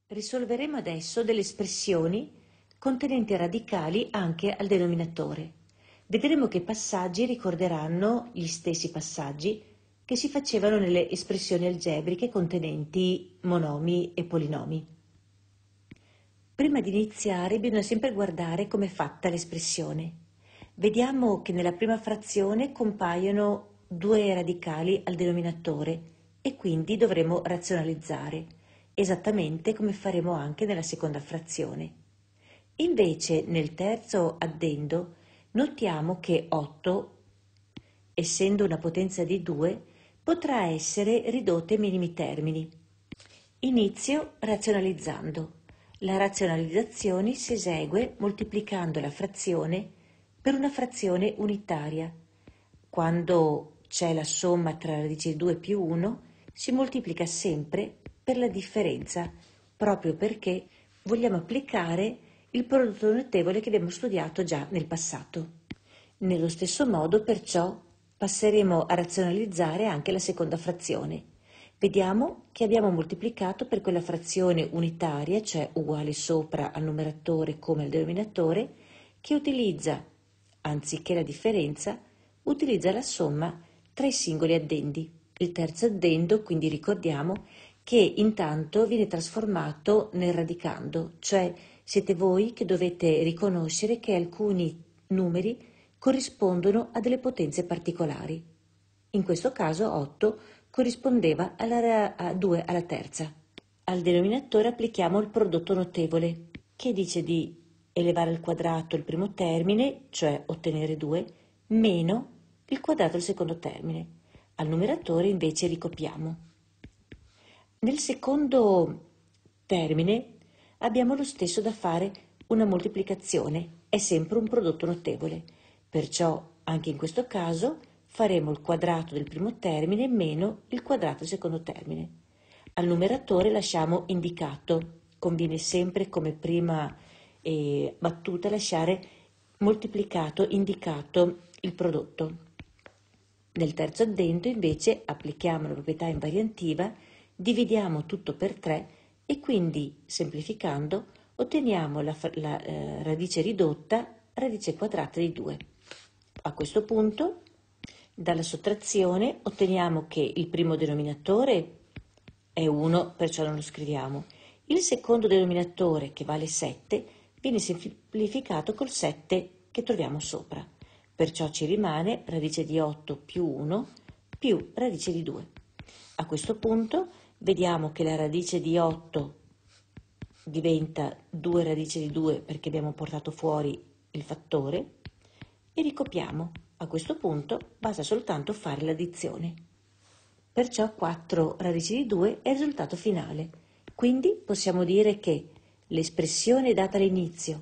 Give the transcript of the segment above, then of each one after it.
Risolveremo adesso delle espressioni contenenti radicali anche al denominatore. Vedremo che i passaggi ricorderanno gli stessi passaggi che si facevano nelle espressioni algebriche contenenti monomi e polinomi. Prima di iniziare bisogna sempre guardare come è fatta l'espressione. Vediamo che nella prima frazione compaiono due radicali al denominatore e quindi dovremo razionalizzare, esattamente come faremo anche nella seconda frazione. Invece nel terzo addendo notiamo che 8, essendo una potenza di 2, potrà essere ridotta ai minimi termini. Inizio razionalizzando. La razionalizzazione si esegue moltiplicando la frazione per una frazione unitaria. Quando c'è la somma tra radice di 2 più 1, si moltiplica sempre per la differenza, proprio perché vogliamo applicare il prodotto notevole che abbiamo studiato già nel passato. Nello stesso modo, perciò, passeremo a razionalizzare anche la seconda frazione. Vediamo che abbiamo moltiplicato per quella frazione unitaria, cioè uguale sopra al numeratore come al denominatore, che utilizza, anziché la differenza, utilizza la somma tra i singoli addendi. Il terzo addendo, quindi ricordiamo, che intanto viene trasformato nel radicando, cioè siete voi che dovete riconoscere che alcuni numeri corrispondono a delle potenze particolari. In questo caso 8 corrispondeva a 2 alla terza. Al denominatore applichiamo il prodotto notevole, che dice di elevare al quadrato il primo termine, cioè ottenere 2, meno il quadrato del secondo termine. Al numeratore invece ricopiamo. Nel secondo termine abbiamo lo stesso da fare una moltiplicazione, è sempre un prodotto notevole. Perciò anche in questo caso faremo il quadrato del primo termine meno il quadrato del secondo termine. Al numeratore lasciamo indicato, conviene sempre come prima battuta lasciare moltiplicato indicato il prodotto. Nel terzo addendo invece applichiamo la proprietà invariantiva, dividiamo tutto per 3 e quindi semplificando otteniamo la radice ridotta radice quadrata di 2. A questo punto, dalla sottrazione otteniamo che il primo denominatore è 1, perciò non lo scriviamo. Il secondo denominatore, che vale 7, viene semplificato col 7 che troviamo sopra. Perciò ci rimane radice di 8 più 1 più radice di 2. A questo punto vediamo che la radice di 8 diventa 2 radice di 2 perché abbiamo portato fuori il fattore e ricopiamo. A questo punto basta soltanto fare l'addizione. Perciò 4 radici di 2 è il risultato finale. Quindi possiamo dire che l'espressione data all'inizio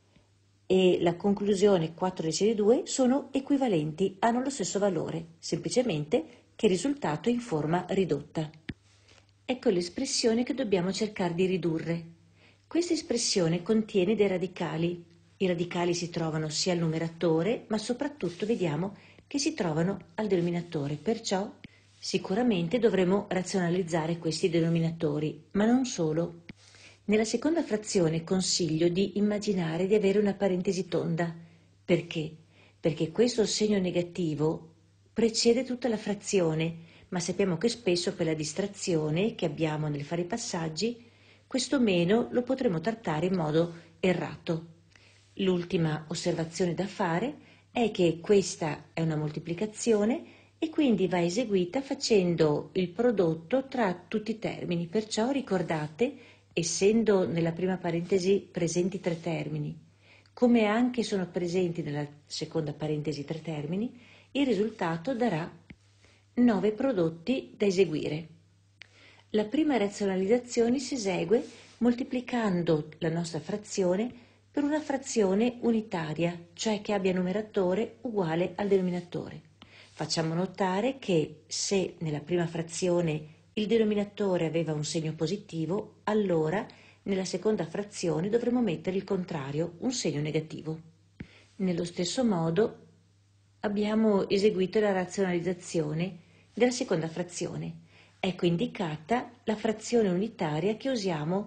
e la conclusione 4 radici di 2 sono equivalenti, hanno lo stesso valore, semplicemente che il risultato è in forma ridotta. Ecco l'espressione che dobbiamo cercare di ridurre. Questa espressione contiene dei radicali. I radicali si trovano sia al numeratore, ma soprattutto vediamo che si trovano al denominatore, perciò sicuramente dovremo razionalizzare questi denominatori, ma non solo. Nella seconda frazione consiglio di immaginare di avere una parentesi tonda. Perché? Perché questo segno negativo precede tutta la frazione, ma sappiamo che spesso per la distrazione che abbiamo nel fare i passaggi, questo meno lo potremo trattare in modo errato. L'ultima osservazione da fare è che questa è una moltiplicazione e quindi va eseguita facendo il prodotto tra tutti i termini, perciò ricordate, essendo nella prima parentesi presenti 3 termini, come anche sono presenti nella seconda parentesi 3 termini, il risultato darà 9 prodotti da eseguire. La prima razionalizzazione si esegue moltiplicando la nostra frazione per una frazione unitaria, cioè che abbia numeratore uguale al denominatore. Facciamo notare che se nella prima frazione il denominatore aveva un segno positivo, allora nella seconda frazione dovremo mettere il contrario, un segno negativo. Nello stesso modo abbiamo eseguito la razionalizzazione della seconda frazione. Ecco indicata la frazione unitaria che usiamo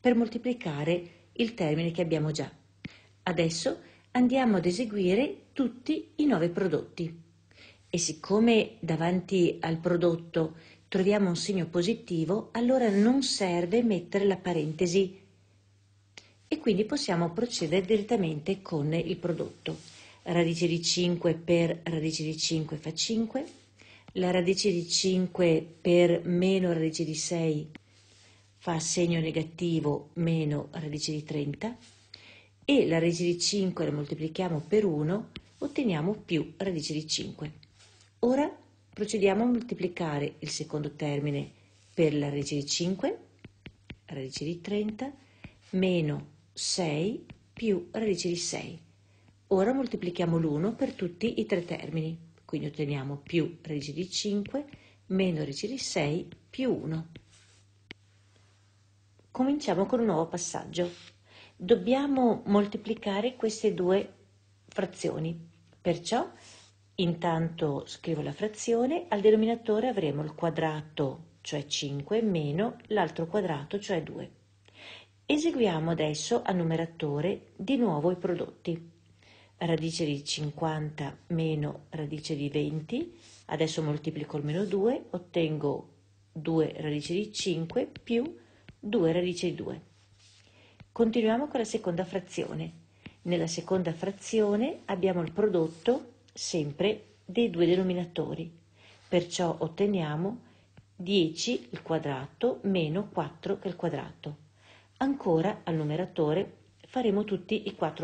per moltiplicare il termine che abbiamo già. Adesso andiamo ad eseguire tutti i 9 prodotti e siccome davanti al prodotto troviamo un segno positivo, allora non serve mettere la parentesi e quindi possiamo procedere direttamente con il prodotto. Radice di 5 per radice di 5 fa 5, la radice di 5 per meno radice di 6 fa segno negativo meno radice di 30 e la radice di 5 la moltiplichiamo per 1, otteniamo più radice di 5. Ora procediamo a moltiplicare il secondo termine per la radice di 5, radice di 30, meno 6 più radice di 6. Ora moltiplichiamo l'1 per tutti i 3 termini, quindi otteniamo più radice di 5 meno radice di 6 più 1. Cominciamo con un nuovo passaggio. Dobbiamo moltiplicare queste due frazioni, perciò intanto scrivo la frazione, al denominatore avremo il quadrato, cioè 5, meno l'altro quadrato, cioè 2. Eseguiamo adesso al numeratore di nuovo i prodotti. Radice di 50 meno radice di 20, adesso moltiplico il meno 2, ottengo 2 radice di 5 più 2 radice di 2. Continuiamo con la seconda frazione. Nella seconda frazione abbiamo il prodotto sempre dei due denominatori, perciò otteniamo 10 il quadrato meno 4 che il quadrato. Ancora al numeratore faremo tutti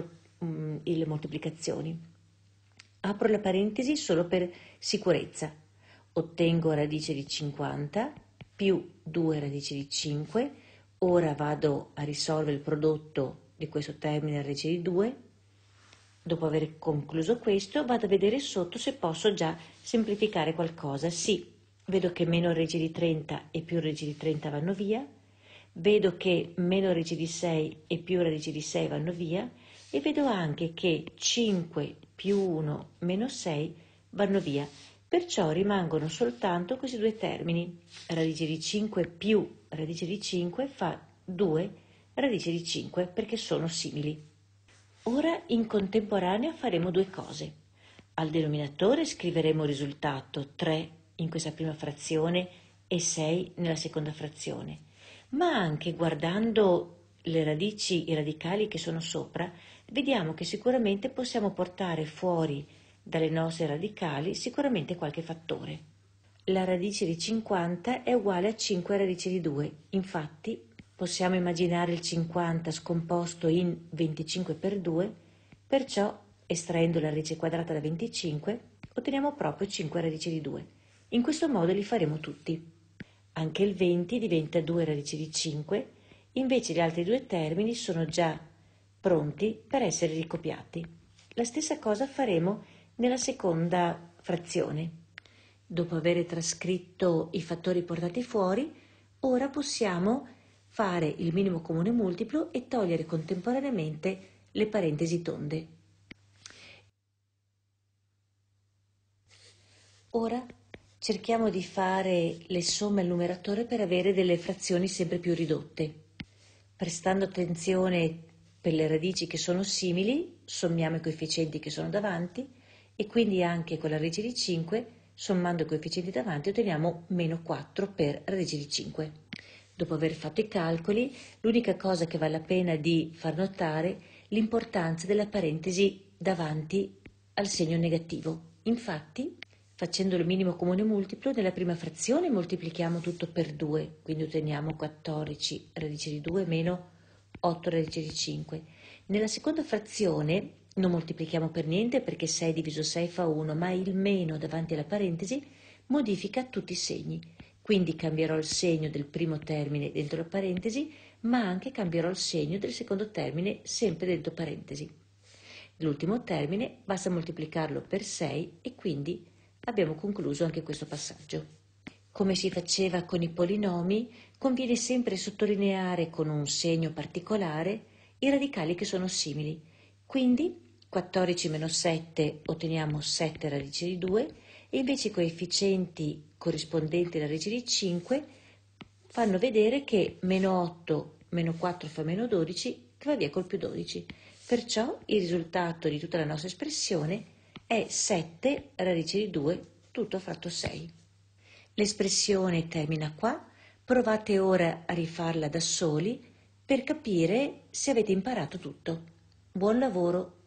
le moltiplicazioni. Apro la parentesi solo per sicurezza. Ottengo radice di 50 più 2 radici di 5. Ora vado a risolvere il prodotto di questo termine radice di 2. Dopo aver concluso questo, vado a vedere sotto se posso già semplificare qualcosa. Sì, vedo che meno radice di 30 e più radice di 30 vanno via. Vedo che meno radice di 6 e più radice di 6 vanno via. E vedo anche che 5 più 1 meno 6 vanno via. Perciò rimangono soltanto questi due termini. Radice di 5 più radice di 5 fa 2 radice di 5 perché sono simili. Ora in contemporanea faremo due cose. Al denominatore scriveremo il risultato 3 in questa prima frazione e 6 nella seconda frazione, ma anche guardando le radici, i radicali che sono sopra, vediamo che sicuramente possiamo portare fuori dalle nostre radicali sicuramente qualche fattore. La radice di 50 è uguale a 5 radici di 2, infatti possiamo immaginare il 50 scomposto in 25 per 2, perciò estraendo la radice quadrata da 25 otteniamo proprio 5 radici di 2. In questo modo li faremo tutti. Anche il 20 diventa 2 radici di 5, invece gli altri due termini sono già pronti per essere ricopiati. La stessa cosa faremo nella seconda frazione. Dopo aver trascritto i fattori portati fuori, ora possiamo fare il minimo comune multiplo e togliere contemporaneamente le parentesi tonde. Ora cerchiamo di fare le somme al numeratore per avere delle frazioni sempre più ridotte. Prestando attenzione per le radici che sono simili, sommiamo i coefficienti che sono davanti e quindi anche con la radice di 5, sommando i coefficienti davanti, otteniamo meno 4 per radice di 5. Dopo aver fatto i calcoli, l'unica cosa che vale la pena di far notare è l'importanza della parentesi davanti al segno negativo. Infatti, facendo il minimo comune multiplo, nella prima frazione moltiplichiamo tutto per 2, quindi otteniamo 14 radice di 2 meno 8 radice di 5. Nella seconda frazione non moltiplichiamo per niente perché 6 diviso 6 fa 1, ma il meno davanti alla parentesi modifica tutti i segni. Quindi cambierò il segno del primo termine dentro la parentesi, ma anche cambierò il segno del secondo termine sempre dentro parentesi. L'ultimo termine basta moltiplicarlo per 6 e quindi abbiamo concluso anche questo passaggio. Come si faceva con i polinomi, conviene sempre sottolineare con un segno particolare i radicali che sono simili. Quindi 14 meno 7 otteniamo 7 radici di 2 e invece i coefficienti corrispondenti alla radice di 5 fanno vedere che meno 8 meno 4 fa meno 12, che va via col più 12. Perciò il risultato di tutta la nostra espressione è 7 radice di 2 tutto fratto 6. L'espressione termina qua, provate ora a rifarla da soli per capire se avete imparato tutto. Buon lavoro!